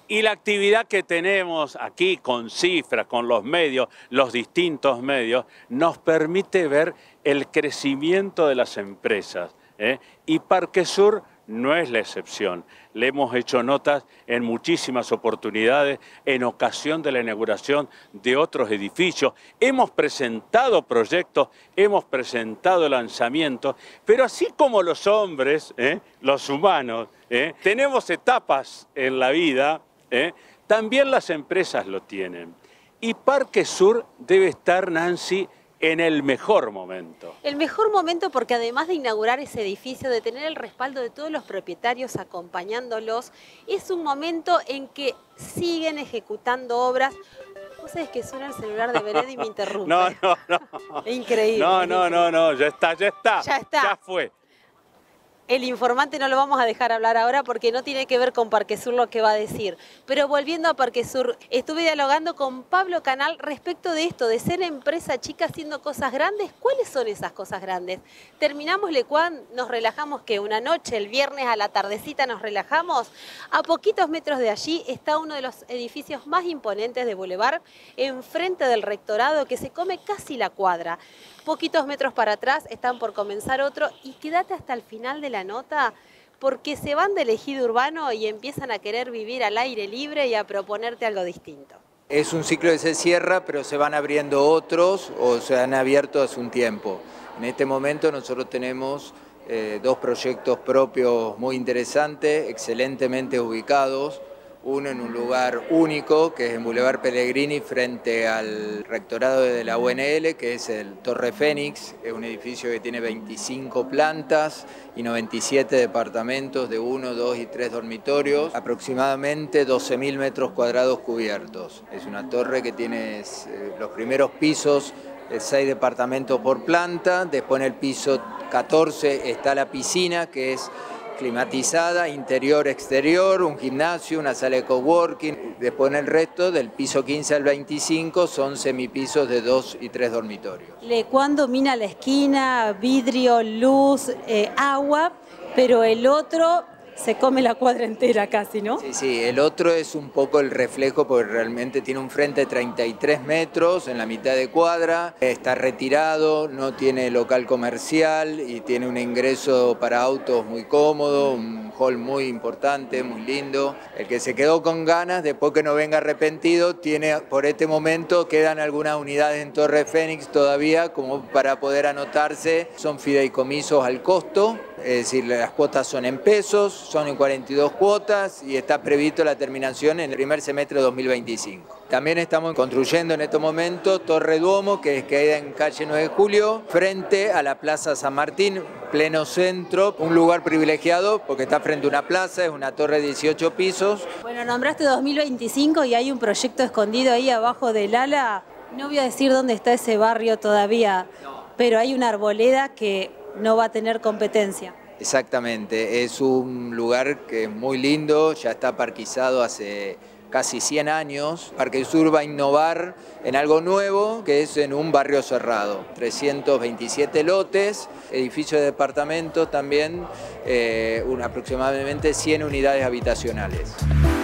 Y la actividad que tenemos aquí con cifras, con los medios, los distintos medios, nos permite ver el crecimiento de las empresas, ¿eh? Y Parquesur no es la excepción. Le hemos hecho notas en muchísimas oportunidades, en ocasión de la inauguración de otros edificios. Hemos presentado proyectos, hemos presentado lanzamientos, pero así como los hombres, los humanos, tenemos etapas en la vida, también las empresas lo tienen. Y Parquesur debe estar, Nancy, en el mejor momento. El mejor momento porque además de inaugurar ese edificio, de tener el respaldo de todos los propietarios acompañándolos, es un momento en que siguen ejecutando obras. Vos sabés que suena el celular de Benedi y me interrumpe. No. Increíble. No, ya está. Ya fue. El informante no lo vamos a dejar hablar ahora porque no tiene que ver con Parquesur lo que va a decir. Pero volviendo a Parquesur, estuve dialogando con Pablo Canal respecto de esto, de ser empresa chica haciendo cosas grandes. ¿Cuáles son esas cosas grandes? Terminamos Lecuán, nos relajamos que una noche, el viernes a la tardecita nos relajamos. A poquitos metros de allí está uno de los edificios más imponentes de Boulevard, enfrente del rectorado que se come casi la cuadra. Poquitos metros para atrás están por comenzar otro y quédate hasta el final de la nota porque se van del ejido urbano y empiezan a querer vivir al aire libre y a proponerte algo distinto. Es un ciclo que se cierra, pero se van abriendo otros o se han abierto hace un tiempo. En este momento nosotros tenemos dos proyectos propios muy interesantes, excelentemente ubicados. Uno en un lugar único, que es en Boulevard Pellegrini, frente al rectorado de la UNL, que es el Torre Fénix. Es un edificio que tiene 25 plantas y 97 departamentos de 1, 2 y 3 dormitorios, aproximadamente 12.000 metros cuadrados cubiertos. Es una torre que tiene los primeros pisos, 6 departamentos por planta, después en el piso 14 está la piscina, que es climatizada, interior, exterior, un gimnasio, una sala de coworking. Después en el resto, del piso 15 al 25, son semipisos de 2 y 3 dormitorios. Lecuán domina la esquina, vidrio, luz, agua, pero el otro se come la cuadra entera casi, ¿no? Sí, el otro es un poco el reflejo porque realmente tiene un frente de 33 metros en la mitad de cuadra, está retirado, no tiene local comercial y tiene un ingreso para autos muy cómodo, un hall muy importante, muy lindo. El que se quedó con ganas, después que no venga arrepentido, tiene por este momento, quedan algunas unidades en Torre Fénix todavía como para poder anotarse, son fideicomisos al costo. Es decir, las cuotas son en pesos, son en 42 cuotas y está previsto la terminación en el primer semestre de 2025. También estamos construyendo en este momento Torre Duomo, que queda en calle 9 de Julio, frente a la Plaza San Martín, pleno centro, un lugar privilegiado porque está frente a una plaza, es una torre de 18 pisos. Bueno, nombraste 2025 y hay un proyecto escondido ahí abajo del ala. No voy a decir dónde está ese barrio todavía, pero hay una arboleda que no va a tener competencia. Exactamente, es un lugar que es muy lindo, ya está parquizado hace casi 100 años. Parquesur va a innovar en algo nuevo, que es en un barrio cerrado. 327 lotes, edificio de departamentos también, aproximadamente 100 unidades habitacionales.